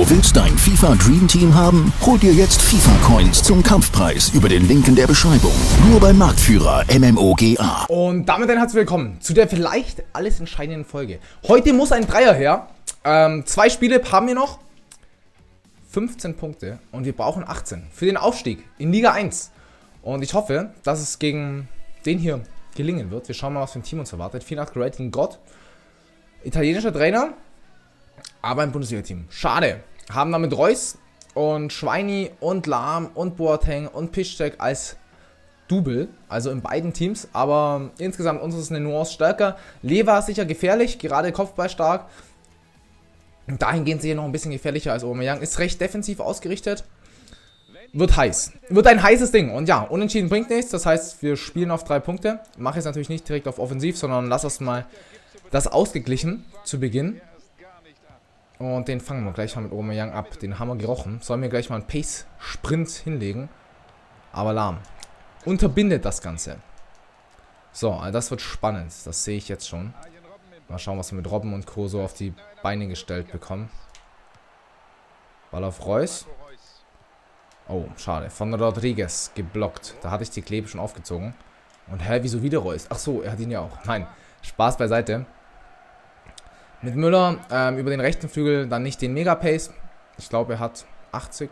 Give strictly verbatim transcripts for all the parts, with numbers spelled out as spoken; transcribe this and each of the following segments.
Du willst dein FIFA Dream Team haben? Hol dir jetzt FIFA Coins zum Kampfpreis über den Link in der Beschreibung. Nur beim Marktführer MMOGA. Und damit ein herzlich willkommen zu der vielleicht alles entscheidenden Folge. Heute muss ein Dreier her. Ähm, zwei Spiele haben wir noch. fünfzehn Punkte und wir brauchen achtzehn für den Aufstieg in Liga eins. Und ich hoffe, dass es gegen den hier gelingen wird. Wir schauen mal, was für ein Team uns erwartet. vierundachtzig Rating Gott. Italienischer Trainer, aber ein Bundesliga-Team. Schade. Haben damit Reus und Schweini und Lahm und Boateng und Piszczek als Double, also in beiden Teams. Aber insgesamt uns ist eine Nuance stärker. Lever ist sicher gefährlich, gerade Kopfball stark. Dahingehend sicher noch ein bisschen gefährlicher als Aubameyang. Ist recht defensiv ausgerichtet. Wird heiß. Wird ein heißes Ding. Und ja, unentschieden bringt nichts. Das heißt, wir spielen auf drei Punkte. Mache jetzt natürlich nicht direkt auf offensiv, sondern lass erst mal das ausgeglichen zu Beginn. Und den fangen wir gleich mal mit Aubameyang ab. Den haben wir gerochen. Sollen wir gleich mal einen Pace-Sprint hinlegen. Aber lahm. Unterbindet das Ganze. So, also das wird spannend. Das sehe ich jetzt schon. Mal schauen, was wir mit Robben und Co. so auf die Beine gestellt bekommen. Ball auf Reus. Oh, schade. Von Rodriguez geblockt. Da hatte ich die Klebe schon aufgezogen. Und hä, wieso wieder Reus? Ach so, er hat ihn ja auch. Nein, Spaß beiseite. Mit Müller ähm, über den rechten Flügel dann nicht den Mega-Pace. Ich glaube, er hat achtzig.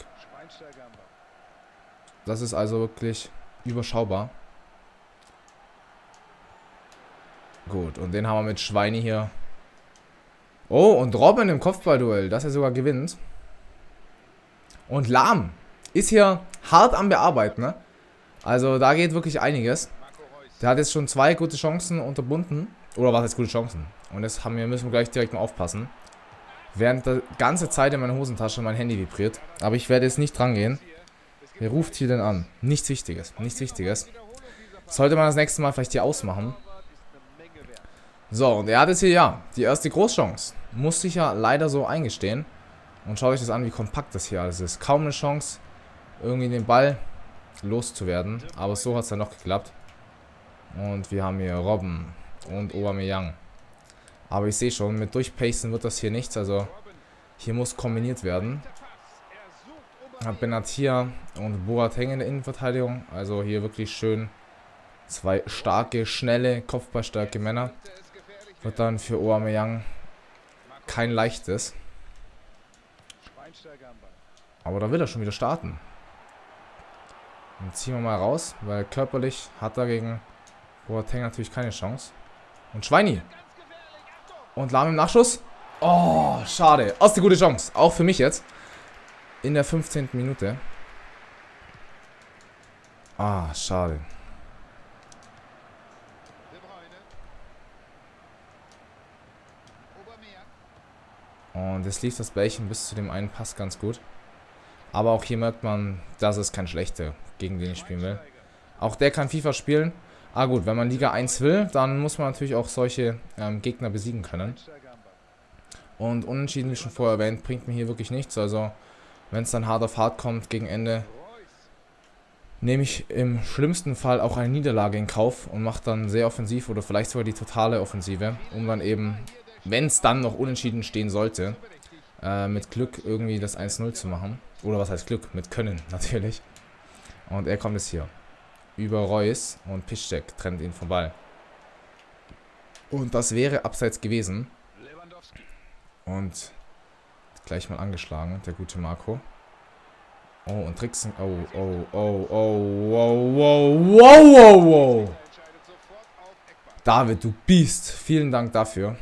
Das ist also wirklich überschaubar. Gut, und den haben wir mit Schweini hier. Oh, und Robben im Kopfballduell, dass er sogar gewinnt. Und Lahm ist hier hart am Bearbeiten, ne? Also da geht wirklich einiges. Der hat jetzt schon zwei gute Chancen unterbunden. Oder was heißt gute Chancen? Und jetzt haben wir, müssen wir gleich direkt mal aufpassen. Während die ganze Zeit in meiner Hosentasche mein Handy vibriert. Aber ich werde jetzt nicht dran gehen. Wer ruft hier denn an? Nichts Wichtiges, nichts Wichtiges. Sollte man das nächste Mal vielleicht hier ausmachen. So, und er hat jetzt hier, ja, die erste Großchance. Muss sich ja leider so eingestehen. Und schaut euch das an, wie kompakt das hier alles ist. Kaum eine Chance, irgendwie den Ball loszuwerden. Aber so hat es dann noch geklappt. Und wir haben hier Robben und Aubameyang. Aber ich sehe schon, mit Durchpacen wird das hier nichts. Also hier muss kombiniert werden. Hat Benatia und Boateng in der Innenverteidigung. Also hier wirklich schön zwei starke, schnelle, kopfballstarke Männer. Wird dann für Aubameyang kein leichtes. Aber da will er schon wieder starten. Dann ziehen wir mal raus, weil körperlich hat er gegen Boateng natürlich keine Chance. Und Schweini. Und Lahm im Nachschuss. Oh, schade. Aus die gute Chance. Auch für mich jetzt. In der fünfzehnten Minute. Ah, schade. Und es lief das Bällchen bis zu dem einen Pass ganz gut. Aber auch hier merkt man, das ist kein schlechter, gegen den ich spielen will. Auch der kann FIFA spielen. Ah gut, wenn man Liga eins will, dann muss man natürlich auch solche ähm, Gegner besiegen können. Und unentschieden, wie schon vorher erwähnt, bringt mir hier wirklich nichts. Also, wenn es dann hart auf hart kommt gegen Ende, nehme ich im schlimmsten Fall auch eine Niederlage in Kauf und mache dann sehr offensiv oder vielleicht sogar die totale Offensive, um dann eben, wenn es dann noch unentschieden stehen sollte, äh, mit Glück irgendwie das eins null zu machen. Oder was heißt Glück? Mit Können natürlich. Und er kommt jetzt hier. Über Reus und Piszczek trennt ihn vom Ball. Und das wäre abseits gewesen. Und gleich mal angeschlagen, der gute Marco. Oh, und Tricksen. Oh, oh, oh, oh, wow, wow, wow, wow, wow. David, du Biest. Vielen Dank dafür.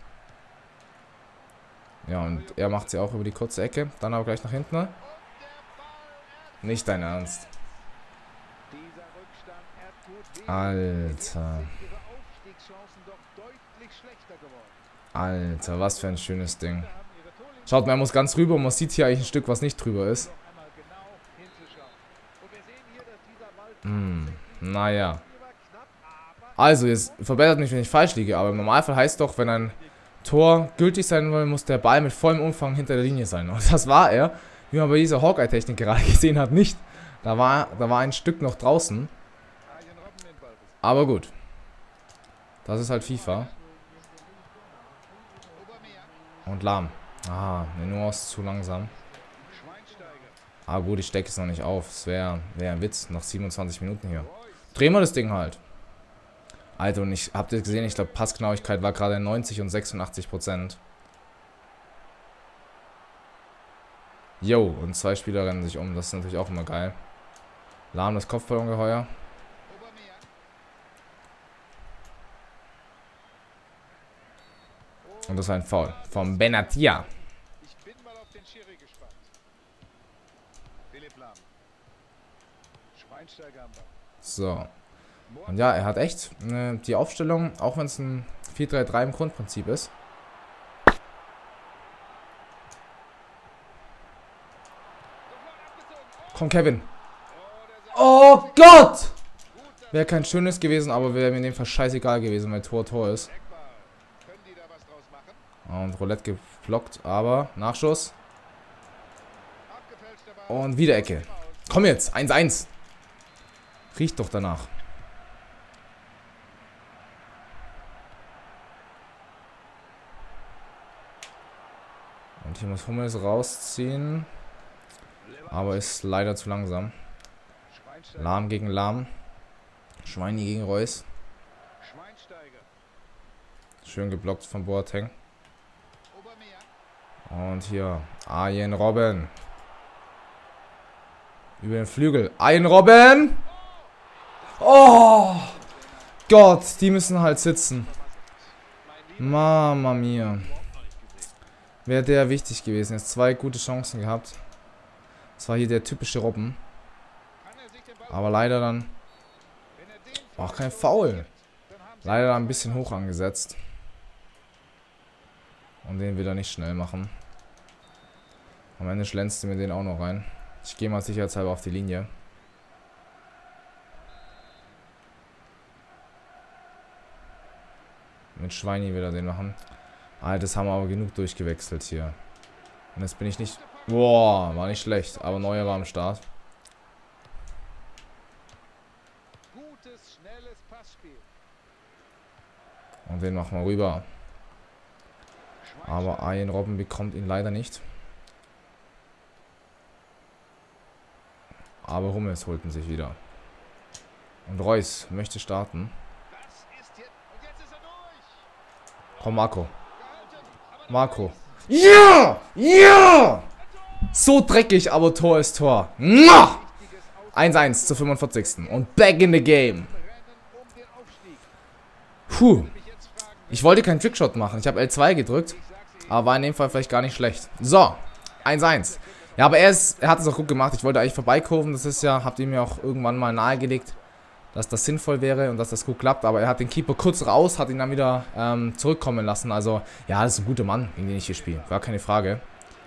Ja, und er macht sie auch über die kurze Ecke. Dann aber gleich nach hinten. Nicht dein Ernst. Alter. Alter, was für ein schönes Ding. Schaut mal, er muss ganz rüber und man sieht hier eigentlich ein Stück, was nicht drüber ist. Hm, naja. Also, jetzt verbessert mich, wenn ich falsch liege, aber im Normalfall heißt doch, wenn ein Tor gültig sein will, muss der Ball mit vollem Umfang hinter der Linie sein. Und das war er, wie man bei dieser Hawkeye-Technik gerade gesehen hat, nicht. Da war, da war ein Stück noch draußen. Aber gut. Das ist halt FIFA. Und Lahm. Ah, eine Nuance zu langsam. Ah gut, ich stecke es noch nicht auf. Es wäre wär ein Witz, nach siebenundzwanzig Minuten hier. Drehen wir das Ding halt. Alter, und ich habt ihr gesehen, ich glaube Passgenauigkeit war gerade neunzig und sechsundachtzig Prozent. Jo, und zwei Spieler rennen sich um. Das ist natürlich auch immer geil. Lahm das Kopfballungeheuer. Und das ist ein Foul vom Benatia. Ich bin mal auf den Schiri gespannt. Philipp Lahm. Schweinsteiger am Ball. So. Und ja, er hat echt äh, die Aufstellung, auch wenn es ein vier drei drei im Grundprinzip ist. Komm, Kevin. Oh Gott! Wäre kein schönes gewesen, aber wäre mir in dem Fall scheißegal gewesen, weil Tor Tor ist. Können die da was draus machen? Und Roulette geblockt, aber Nachschuss. Abgefälschter Ball. Und wieder Ecke. Komm jetzt, eins eins. Riecht doch danach. Und hier muss Hummels rausziehen. Aber ist leider zu langsam. Schweinsteiger. Lahm gegen Lahm. Schweini gegen Reus. Schweinsteiger. Schön geblockt von Boateng. Aubameyang. Und hier Arjen Robben. Über den Flügel. Arjen Robben! Oh! Gott, die müssen halt sitzen. Mama mia. Wäre der wichtig gewesen. Jetzt zwei gute Chancen gehabt. Das war hier der typische Robben. Kann er sich den Ball, Aber leider dann... wenn er den Auch kein Foul. dann haben sie Leider dann ein bisschen hoch angesetzt. Und den will er nicht schnell machen. Am Ende schlänzt er mir den auch noch rein. Ich gehe mal sicherheitshalber auf die Linie. Mit Schweini will er den machen. Ah, das haben wir aber genug durchgewechselt hier. Und jetzt bin ich nicht... Boah, war nicht schlecht. Aber Neuer war am Start. gutes, schnelles Passspiel. Und den machen wir rüber. Aber Arjen Robben bekommt ihn leider nicht. Aber Hummels holten sich wieder. Und Reus möchte starten. Das ist jetzt, und jetzt ist er durch. Komm, Marco. Marco. Ja! Ja! So dreckig, aber Tor ist Tor. eins eins zur fünfundvierzigsten Und back in the game. Rennen um den Aufstieg. Puh. Mich jetzt fragen, Ich wollte keinen Trickshot machen. Ich habe L zwei gedrückt. Aber war in dem Fall vielleicht gar nicht schlecht. So. eins eins. Ja, aber er, ist, er hat es auch gut gemacht. Ich wollte eigentlich vorbeikurven. Das ist ja, habt ihr mir auch irgendwann mal nahegelegt, dass das sinnvoll wäre und dass das gut klappt. Aber er hat den Keeper kurz raus, hat ihn dann wieder ähm, zurückkommen lassen. Also, ja, das ist ein guter Mann, gegen den ich hier spiele. Gar keine Frage.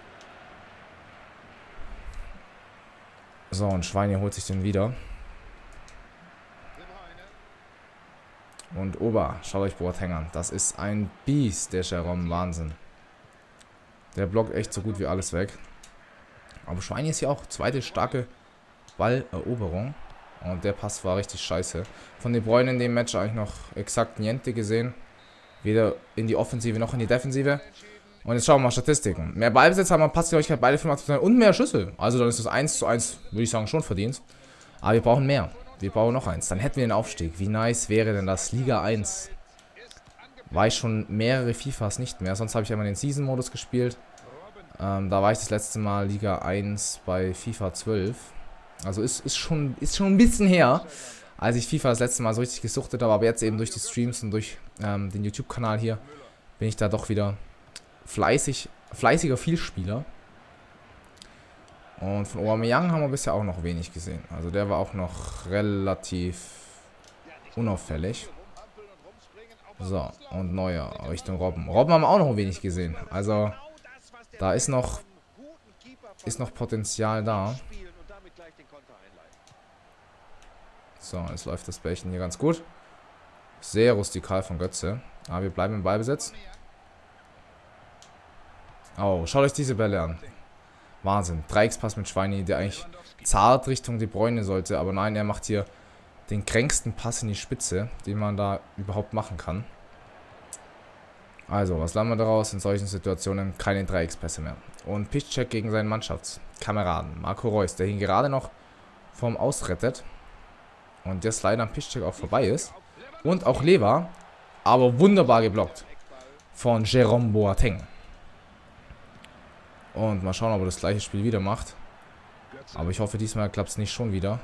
So, und Schweini holt sich den wieder. De Bruyne. Und Ober, schaut euch Boateng an. Das ist ein Biest, der Jerome. Wahnsinn. Der blockt echt so gut wie alles weg. Aber Schweini ist hier auch zweite starke Balleroberung. Und der Pass war richtig scheiße. Von De Bruyne in dem Match eigentlich noch exakt niente gesehen. Weder in die Offensive noch in die Defensive. Und jetzt schauen wir mal Statistiken. Mehr Ballbesitz haben wir, Passgenauigkeit beide fünfundachtzig Prozent und mehr Schüsse. Also dann ist das eins zu eins, würde ich sagen, schon verdient. Aber wir brauchen mehr. Wir brauchen noch eins. Dann hätten wir den Aufstieg. Wie nice wäre denn das? Liga eins. War ich schon mehrere FIFAs nicht mehr. Sonst habe ich immer den Season-Modus gespielt. Ähm, da war ich das letzte Mal Liga eins bei FIFA zwölf. Also ist, ist, schon, ist schon ein bisschen her, als ich FIFA das letzte Mal so richtig gesuchtet habe. Aber jetzt eben durch die Streams und durch ähm, den YouTube-Kanal hier bin ich da doch wieder fleißig, fleißiger Vielspieler. Und von Aubameyang haben wir bisher auch noch wenig gesehen. Also der war auch noch relativ unauffällig. So, und Neuer Richtung Robben. Robben haben wir auch noch wenig gesehen. Also da ist noch, ist noch Potenzial da. So, jetzt läuft das Bällchen hier ganz gut. Sehr rustikal von Götze. Aber wir bleiben im Ballbesitz. Oh, schaut euch diese Bälle an. Wahnsinn. Dreieckspass mit Schweini, der eigentlich zart Richtung De Bruyne sollte. Aber nein, er macht hier den kränksten Pass in die Spitze, den man da überhaupt machen kann. Also, was lernen wir daraus? In solchen Situationen keine Dreieckspässe mehr. Und Piszczek gegen seinen Mannschaftskameraden. Marco Reus, der ihn gerade noch vom Ausrettet. Und jetzt leider am Piszczek auch vorbei ist. Und auch Lewa. Aber wunderbar geblockt. Von Jerome Boateng. Und mal schauen, ob er das gleiche Spiel wieder macht. Aber ich hoffe, diesmal klappt es nicht schon wieder.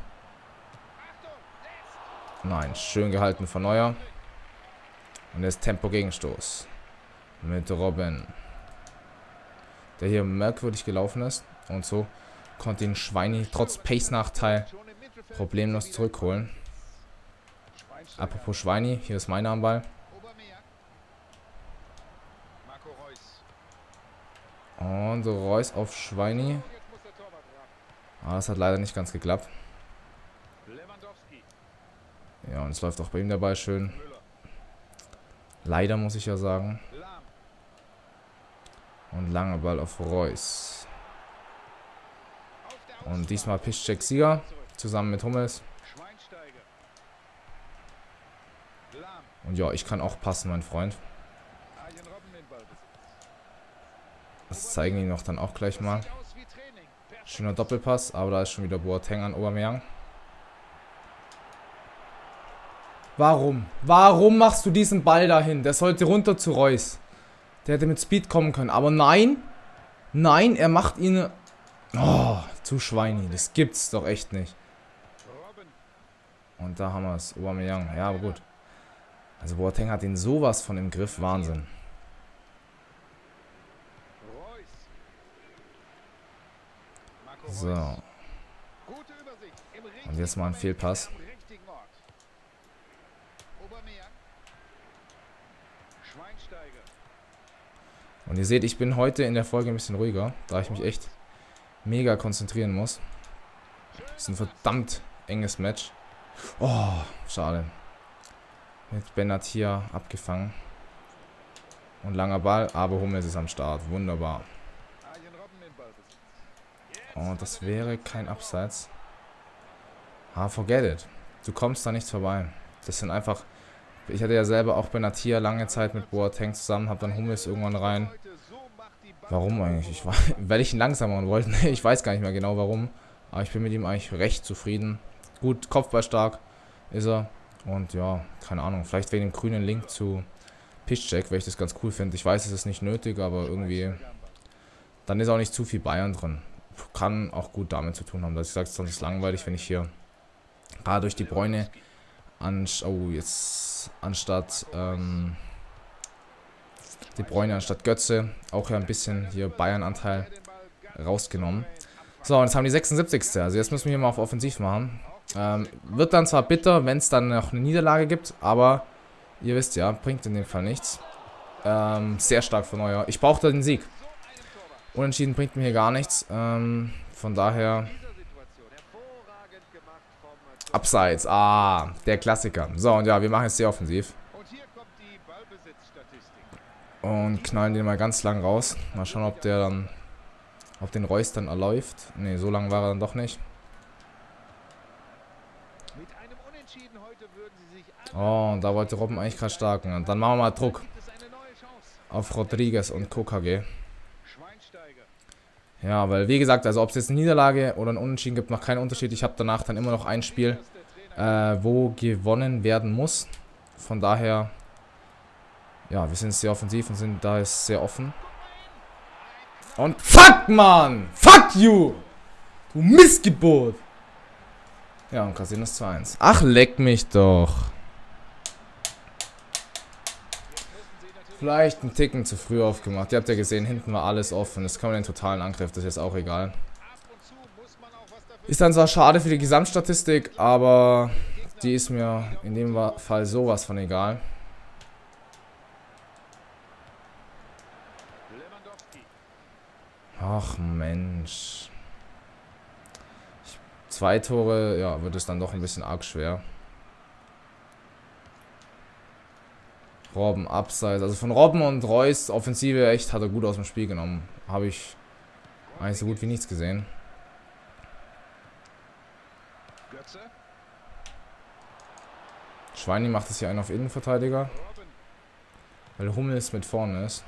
Nein, schön gehalten von Neuer. Und jetzt Tempo-Gegenstoß. Mit Robben. Der hier merkwürdig gelaufen ist. Und so konnte ihn Schweini trotz Pace-Nachteil problemlos zurückholen. Apropos Schweini, hier ist meiner am Ball. Und Reus auf Schweini. Ah, das hat leider nicht ganz geklappt. Ja, und es läuft auch bei ihm dabei schön. Leider, muss ich ja sagen. Und langer Ball auf Reus. Und diesmal Piszczek Sieger. Zusammen mit Hummels. Und ja, ich kann auch passen, mein Freund. Das zeigen ihn noch dann auch gleich mal. Schöner Doppelpass, aber da ist schon wieder Boateng an Aubameyang. Warum? Warum machst du diesen Ball dahin? Der sollte runter zu Reus. Der hätte mit Speed kommen können. Aber nein. Nein, er macht ihn... Oh, zu Schweini. Das gibt's doch echt nicht. Und da haben wir es. Aubameyang. Ja, aber gut. Also Boateng hat ihn sowas von im Griff. Wahnsinn. So. Und jetzt mal ein Fehlpass. Und ihr seht, ich bin heute in der Folge ein bisschen ruhiger, da ich mich echt mega konzentrieren muss. Das ist ein verdammt enges Match. Oh, schade. Mit Benatia abgefangen. Und langer Ball, aber Hummels ist am Start. Wunderbar. Oh, das wäre kein Abseits. Ah, forget it. Du kommst da nicht vorbei. Das sind einfach... Ich hatte ja selber auch Benatia lange Zeit mit Boateng zusammen, habe dann Hummels irgendwann rein. Warum eigentlich? Ich war, weil ich ihn langsam machen wollte. Ich weiß gar nicht mehr genau warum. Aber ich bin mit ihm eigentlich recht zufrieden. Gut, Kopfballstark ist er. Und ja, keine Ahnung. Vielleicht wegen dem grünen Link zu Piszczek, weil ich das ganz cool finde. Ich weiß, es ist nicht nötig, aber irgendwie... Dann ist auch nicht zu viel Bayern drin. Kann auch gut damit zu tun haben, dass ich sage, sonst ist es langweilig, wenn ich hier gerade durch die Bräune an, oh, jetzt anstatt ähm, die Bräune anstatt Götze auch ja ein bisschen hier Bayern-Anteil rausgenommen. So, und jetzt haben die sechsundsiebzigste Also jetzt müssen wir hier mal auf Offensiv machen. Ähm, wird dann zwar bitter, wenn es dann noch eine Niederlage gibt, aber ihr wisst ja, bringt in dem Fall nichts. Ähm, sehr stark von Neuer. Ich brauche da den Sieg. Unentschieden bringt mir hier gar nichts. Ähm, von daher... Abseits. Ah, der Klassiker. So, und ja, wir machen jetzt sehr offensiv. Und knallen den mal ganz lang raus. Mal schauen, ob der dann... Ob den Reus dann erläuft. Ne, so lang war er dann doch nicht. Oh, und da wollte Robben eigentlich gerade starken. Und dann machen wir mal Druck. Auf Rodriguez und K K G. Ja, weil wie gesagt, also ob es jetzt eine Niederlage oder ein Unentschieden gibt, macht keinen Unterschied. Ich habe danach dann immer noch ein Spiel, äh, wo gewonnen werden muss. Von daher, ja, wir sind sehr offensiv und sind da ist sehr offen. Und fuck, Mann! Fuck you! Du Missgeburt! Ja, und kassieren das zwei eins. Ach, leck mich doch. Vielleicht einen Ticken zu früh aufgemacht. Ihr habt ja gesehen, hinten war alles offen. Das kann man den totalen Angriff, das ist jetzt auch egal. Ist dann zwar schade für die Gesamtstatistik, aber die ist mir in dem Fall sowas von egal. Ach Mensch. Zwei Tore, ja, wird es dann doch ein bisschen arg schwer. Robben, Abseits. Also von Robben und Reus, Offensive, echt, hat er gut aus dem Spiel genommen. Habe ich eigentlich so gut wie nichts gesehen. Schweini macht es hier einen auf Innenverteidiger. Weil Hummels mit vorne ist.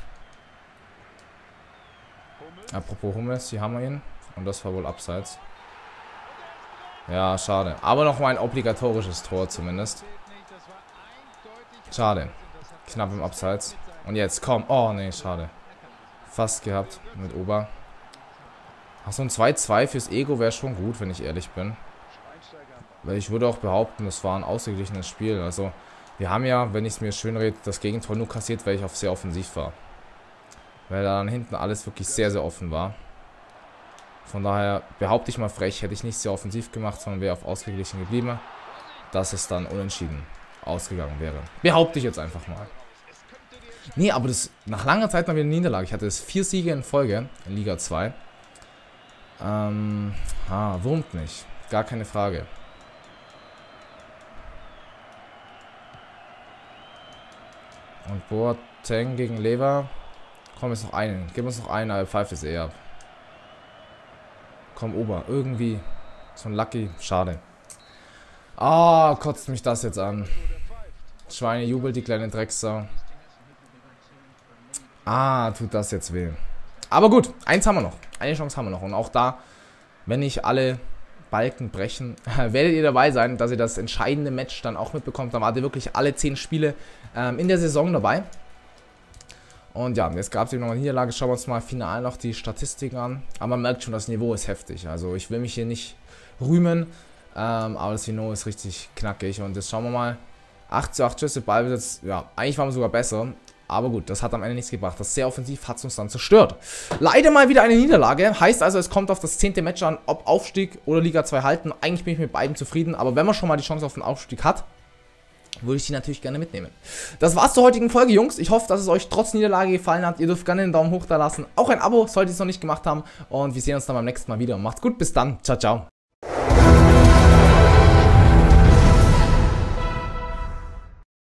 Apropos Hummels, hier haben wir ihn. Und das war wohl abseits. Ja, schade. Aber noch mal ein obligatorisches Tor zumindest. Schade. Knapp im Abseits. Und jetzt, komm. Oh, nee, schade. Fast gehabt mit Ober. Ach, so ein zwei zwei fürs Ego wäre schon gut, wenn ich ehrlich bin. Weil ich würde auch behaupten, das war ein ausgeglichenes Spiel. Also, wir haben ja, wenn ich es mir schön rede, das Gegentor nur kassiert, weil ich auf sehr offensiv war. Weil da dann hinten alles wirklich sehr, sehr offen war. Von daher behaupte ich mal frech, hätte ich nicht sehr offensiv gemacht, sondern wäre auf ausgeglichen geblieben, dass es dann unentschieden ausgegangen wäre. Behaupte ich jetzt einfach mal. Nee, aber das nach langer Zeit mal wieder eine Niederlage. Ich hatte jetzt vier Siege in Folge in Liga zwei. Ähm, ah, wurmt nicht. Gar keine Frage. Und Boateng gegen Lever. Komm, jetzt noch einen. Gib uns noch einen, aber pfeift es eher ab. Komm, Ober. Irgendwie. So ein Lucky. Schade. Ah, kotzt mich das jetzt an. Schweine jubelt, die kleine Drecksau. Ah, tut das jetzt weh. Aber gut, eins haben wir noch. Eine Chance haben wir noch. Und auch da, wenn nicht alle Balken brechen, werdet ihr dabei sein, dass ihr das entscheidende Match dann auch mitbekommt. Dann wart ihr wirklich alle zehn Spiele ähm, in der Saison dabei. Und ja, jetzt gab es eben noch eine Niederlage. Schauen wir uns mal final noch die Statistiken an. Aber man merkt schon, das Niveau ist heftig. Also ich will mich hier nicht rühmen, ähm, aber das Niveau ist richtig knackig. Und jetzt schauen wir mal. acht zu acht Schüsse, Ballbesitz. Ja, eigentlich waren wir sogar besser. Aber gut, das hat am Ende nichts gebracht. Das sehr offensiv hat es uns dann zerstört. Leider mal wieder eine Niederlage. Heißt also, es kommt auf das zehnte Match an, ob Aufstieg oder Liga zwei halten. Eigentlich bin ich mit beiden zufrieden. Aber wenn man schon mal die Chance auf den Aufstieg hat, würde ich die natürlich gerne mitnehmen. Das war's zur heutigen Folge, Jungs. Ich hoffe, dass es euch trotz Niederlage gefallen hat. Ihr dürft gerne einen Daumen hoch da lassen. Auch ein Abo, solltet ihr es noch nicht gemacht haben. Und wir sehen uns dann beim nächsten Mal wieder. Macht's gut, bis dann. Ciao, ciao.